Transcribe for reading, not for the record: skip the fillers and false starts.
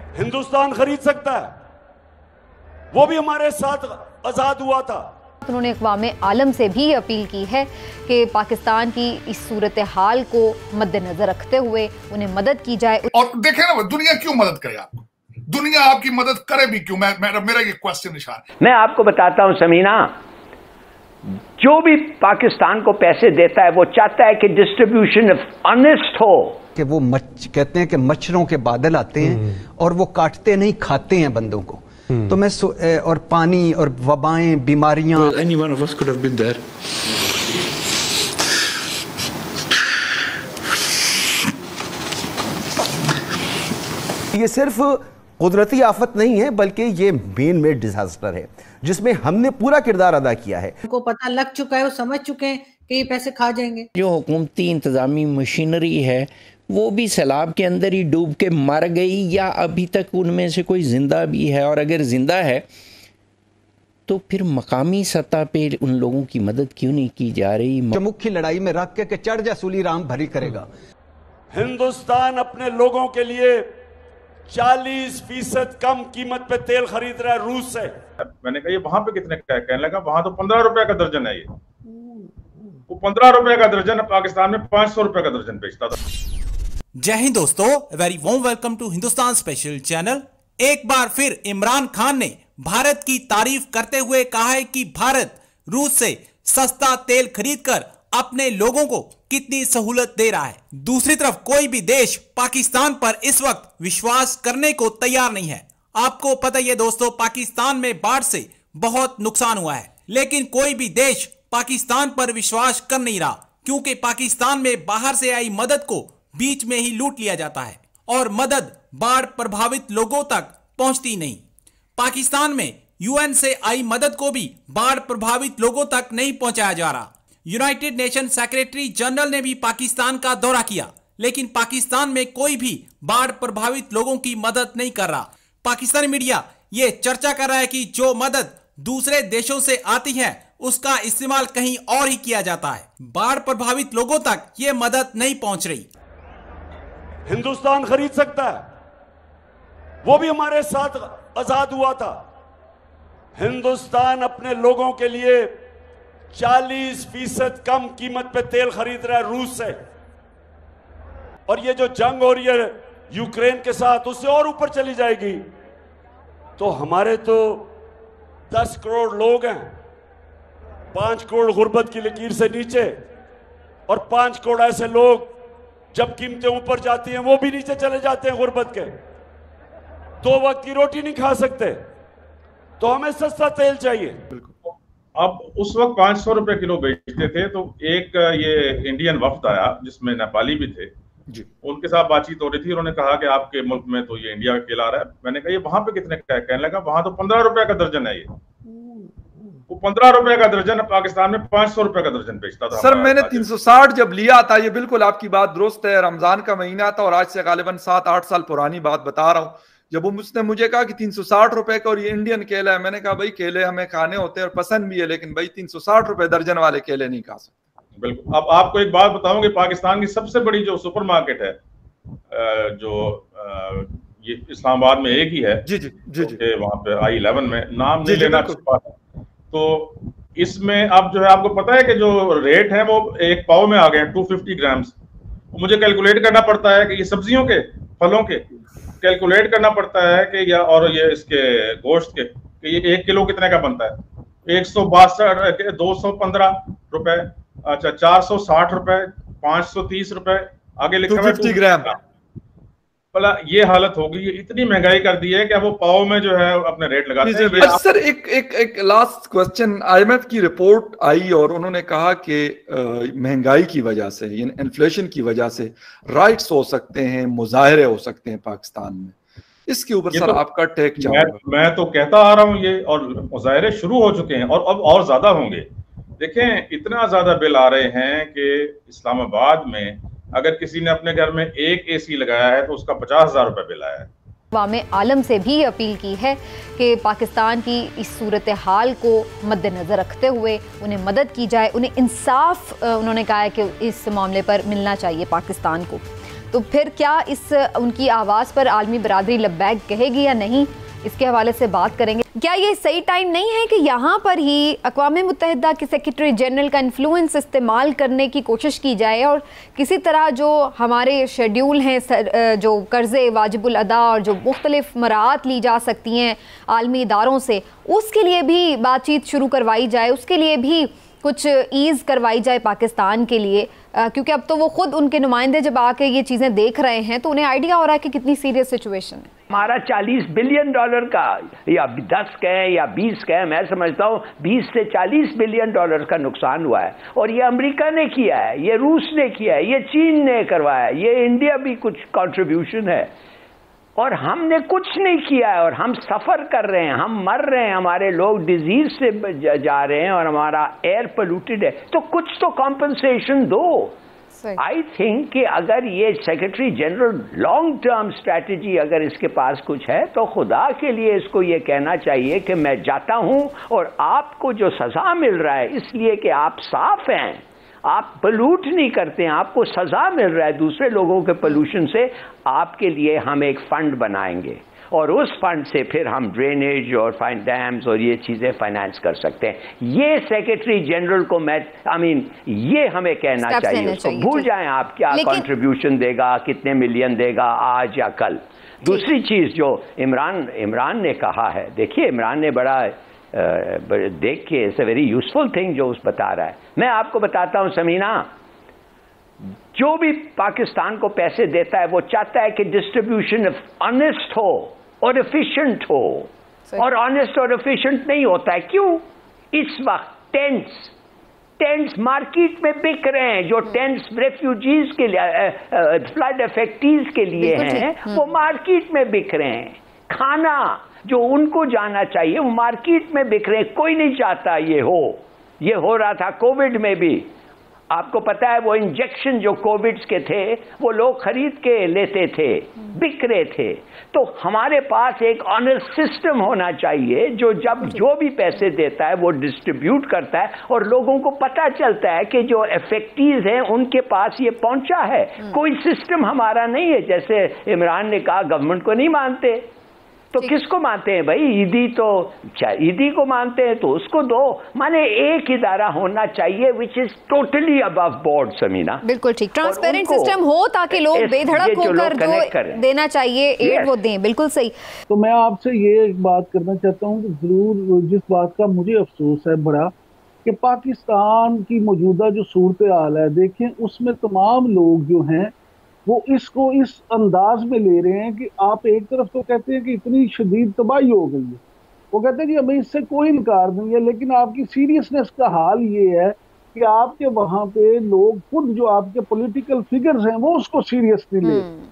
हिंदुस्तान खरीद सकता है, वो भी हमारे साथ आजाद हुआ था। उन्होंने अक़वाम आलम से भी अपील की है कि पाकिस्तान की इस सूरत हाल को मद्देनजर रखते हुए उन्हें मदद की जाए। और देखें ना, दुनिया क्यों मदद करे आपको, दुनिया आपकी मदद करे भी क्यों? मेरा ये क्वेश्चन निशान है। मैं आपको बताता हूं समीना, जो भी पाकिस्तान को पैसे देता है वो चाहता है कि डिस्ट्रीब्यूशन ऑनेस्ट हो, कि वो कहते हैं कि मच्छरों के बादल आते हैं और वो काटते नहीं, खाते हैं बंदों को। तो मैं और पानी और वबाएं, बीमारियां, any one of us could have been there. ये सिर्फ कुदरती आफत नहीं है, बल्कि ये मेन मेड डिजास्टर है जिसमें हमने पूरा किरदार अदा किया है। उनको पता लग चुका है, वो समझ चुके हैं कि ये पैसे खा जाएंगे। जो हुकूमती इंतजामी मशीनरी है वो भी सैलाब के अंदर ही डूब के मर गई, या अभी तक उनमें से कोई ज़िंदा भी है? और अगर ज़िंदा है तो फिर मकामी सतह पे उन लोगों की मदद क्यों नहीं की जा रही? मुख्य लड़ाई में रख के चढ़ जा सूली राम भरी करेगा। हिंदुस्तान अपने लोगों के लिए 40% कम कीमत पे तेल खरीद रहा है रूस से। मैंने कहा ये वहां पे कितने का है? कहने लगा वहां तो 15 रुपए का दर्जन है। ये वो 15 रुपए का दर्जन पाकिस्तान में 500 रुपए का दर्जन बेचता था। जय हिंद दोस्तों, very warm welcome to Hindustan special channel. एक बार फिर इमरान खान ने भारत की तारीफ करते हुए कहा है कि भारत रूस से सस्ता तेल खरीदकर अपने लोगों को कितनी सहूलत दे रहा है। दूसरी तरफ कोई भी देश पाकिस्तान पर इस वक्त विश्वास करने को तैयार नहीं है। आपको पता ही है दोस्तों, पाकिस्तान में बाढ़ से बहुत नुकसान हुआ है, लेकिन कोई भी देश पाकिस्तान पर विश्वास कर नहीं रहा, क्योंकि पाकिस्तान में बाहर से आई मदद को बीच में ही लूट लिया जाता है और मदद बाढ़ प्रभावित लोगों तक पहुंचती नहीं। पाकिस्तान में यूएन से आई मदद को भी बाढ़ प्रभावित लोगों तक नहीं पहुंचाया जा रहा। यूनाइटेड नेशन सेक्रेटरी जनरल ने भी पाकिस्तान का दौरा किया, लेकिन पाकिस्तान में कोई भी बाढ़ प्रभावित लोगों की मदद नहीं कर रहा। पाकिस्तानी मीडिया ये चर्चा कर रहा है कि जो मदद दूसरे देशों से आती है उसका इस्तेमाल कहीं और ही किया जाता है। बाढ़ प्रभावित लोगों तक ये मदद नहीं पहुंच रही। हिंदुस्तान खरीद सकता है, वो भी हमारे साथ आजाद हुआ था। हिंदुस्तान अपने लोगों के लिए 40% कम कीमत पे तेल खरीद रहा है रूस से। और ये जो जंग हो रही है यूक्रेन के साथ, उससे और ऊपर चली जाएगी। तो हमारे तो 10 करोड़ लोग हैं, 5 करोड़ गुर्बत की लकीर से नीचे, और 5 करोड़ ऐसे लोग जब कीमतें ऊपर जाती हैं वो भी नीचे चले जाते हैं गुर्बत के, 2 वक्त की रोटी नहीं खा सकते। तो हमें सस्ता तेल चाहिए। अब उस वक्त 500 रुपए किलो बेचते थे। तो एक ये इंडियन वफ्द आया जिसमें नेपाली भी थे जी, उनके साथ बातचीत हो रही थी। उन्होंने कहा कि आपके मुल्क में तो ये इंडिया का केला आ रहा है। मैंने कहा ये वहां पे कितने का है? कहने लगा वहां तो 15 रुपए का दर्जन है। ये वो 15 रुपए का दर्जन पाकिस्तान में 500 रुपए का दर्जन बेचता था। सर मैंने 360 जब लिया था, ये बिल्कुल आपकी बात दुरुस्त है, रमजान का महीना था और आज से गालिबन 7-8 साल पुरानी बात बता रहा हूँ। जब उसने मुझे कहा कि 360 रुपए का और ये इंडियन केला है, मैंने कहा भाई केले हमें खाने होते हैं और पसंद भी है, लेकिन भाई 360 रुपए दर्जन वाले केले नहीं खा सकते। बिल्कुल। अब आपको एक बात बताऊं कि पाकिस्तान की सबसे बड़ी जो सुपरमार्केट है, जो ये इस्लामाबाद में एक ही है जी जी जी जी, वहां पे I11 में, नाम नहीं लेना छुपा है। तो इसमें अब जो है आपको पता है कि जो रेट है वो एक पाव में आ गए हैं 250 ग्राम्स। मुझे कैलकुलेट करना पड़ता है कि ये सब्जियों के, फलों के कैलकुलेट करना पड़ता है कि या और ये इसके गोश्त के कि ये 1 किलो कितने का बनता है। 162 215 रुपए, अच्छा 460 रुपए, 530 रुपए, आगे लिखा है 250 ग्राम। भला ये हालत होगी, ये इतनी महंगाई कर दी है कि अब वो पाव में जो है अपने रेट लगाते हैं। सर एक लास्ट क्वेश्चन, IMF की रिपोर्ट आई और उन्होंने कहा कि महंगाई की वजह से, इन्फ्लेशन की वजह से राइट्स हो सकते हैं, मुजाहरे हो सकते हैं पाकिस्तान में। इसके ऊपर सर आपका टेक चाहूंगा। मैं तो कहता आ रहा हूँ ये, और मुजाहरे शुरू हो चुके हैं और अब और ज्यादा होंगे। देखें इतना ज्यादा बिल आ रहे हैं कि इस्लामाबाद में अगर किसी ने अपने घर में एक AC लगाया है तो उसका 50,000 रुपए बिल आया है। अक़वाम आलम से भी अपील की है कि पाकिस्तान की इस सूरत हाल को मद्देनजर रखते हुए उन्हें मदद की जाए, उन्हें इंसाफ उन्होंने कहा है कि इस मामले पर मिलना चाहिए पाकिस्तान को। तो फिर क्या इस उनकी आवाज़ पर आलमी बरादरी लब्बैक कहेगी या नहीं, इसके हवाले से बात करेंगे। क्या ये सही टाइम नहीं है कि यहाँ पर ही अक़वाम मुत्तहिदा के सेक्रेटरी जनरल का इन्फ्लुएंस इस्तेमाल करने की कोशिश की जाए और किसी तरह जो हमारे शेड्यूल हैं, जो कर्ज़े वाजिबुल अदा और जो मुख्तलिफ मराहत ली जा सकती हैं आलमी इदारों से, उसके लिए भी बातचीत शुरू करवाई जाए, उसके लिए भी कुछ ईज़ करवाई जाए पाकिस्तान के लिए, क्योंकि अब तो वो खुद उनके नुमाइंदे जब आके ये चीज़ें देख रहे हैं तो उन्हें आइडिया हो रहा है कि कितनी सीरियस सिचुएशन है। हमारा $40 बिलियन का या 10 कहें या 20 कहें, मैं समझता हूँ 20 से $40 बिलियन का नुकसान हुआ है, और ये अमेरिका ने किया है, ये रूस ने किया है, ये चीन ने करवाया है, ये इंडिया भी कुछ कंट्रीब्यूशन है, और हमने कुछ नहीं किया है, और हम सफ़र कर रहे हैं, हम मर रहे हैं, हमारे लोग डिजीज से जा रहे हैं और हमारा एयर पोल्यूटेड है, तो कुछ तो कॉम्पनसेशन दो। आई थिंक कि अगर ये secretary general long term strategy अगर इसके पास कुछ है तो खुदा के लिए इसको ये कहना चाहिए कि मैं जाता हूं और आपको जो सजा मिल रहा है इसलिए कि आप साफ हैं, आप पोल्यूट नहीं करते हैं, आपको सजा मिल रहा है दूसरे लोगों के पोल्यूशन से, आपके लिए हम एक फंड बनाएंगे और उस फंड से फिर हम ड्रेनेज और डैम्स और ये चीजें फाइनेंस कर सकते हैं। ये सेक्रेटरी जनरल को ये हमें कहना चाहिए, उसको भूल जाएं आप क्या कंट्रीब्यूशन देगा, कितने मिलियन देगा आज या कल। दूसरी चीज जो इमरान ने कहा है, देखिए इमरान ने बड़ा देख के it's a very useful thing जो उस बता रहा है। मैं आपको बताता हूं समीना, जो भी पाकिस्तान को पैसे देता है वो चाहता है कि डिस्ट्रीब्यूशन ऑनेस्ट हो और एफिशिएंट हो, और ऑनेस्ट और एफिशिएंट नहीं होता है। क्यों? इस वक्त टेंट्स मार्केट में बिक रहे हैं, जो टेंट्स रेफ्यूजीज के लिए, फ्लड अफेक्टीज के लिए हैं, वो मार्केट में बिक रहे हैं। खाना जो उनको जाना चाहिए वो मार्केट में बिक रहे हैं, कोई नहीं चाहता ये हो रहा था कोविड में भी। आपको पता है वो इंजेक्शन जो कोविड के थे वो लोग खरीद के लेते थे, बिक रहे थे। तो हमारे पास एक ऑनेस्ट सिस्टम होना चाहिए जो भी पैसे देता है वो डिस्ट्रीब्यूट करता है और लोगों को पता चलता है कि जो इफेक्टिव हैं उनके पास ये पहुंचा है। कोई सिस्टम हमारा नहीं है, जैसे इमरान ने कहा गवर्नमेंट को नहीं मानते, तो किसको मानते हैं भाई? ईदी को मानते हैं तो उसको दो। माने एक इदारा होना चाहिए which is totally above board. Samina बिल्कुल ठीक, ट्रांसपेरेंट सिस्टम हो ताकि लोग बेधड़क होकर जो देना चाहिए एड वो दें। बिल्कुल सही। तो मैं आपसे ये एक बात करना चाहता हूँ कि जरूर जिस बात का मुझे अफसोस है बड़ा कि पाकिस्तान की मौजूदा जो सूरत हाल है, देखें उसमें तमाम लोग जो हैं वो इसको इस अंदाज में ले रहे हैं कि आप एक तरफ तो कहते हैं कि इतनी शदीद तबाही हो गई है, वो कहते हैं कि हमें इससे कोई इनकार नहीं है, लेकिन आपकी सीरियसनेस का हाल ये है कि आपके वहां पे लोग खुद जो आपके पॉलिटिकल फिगर्स हैं वो उसको सीरियसली ले।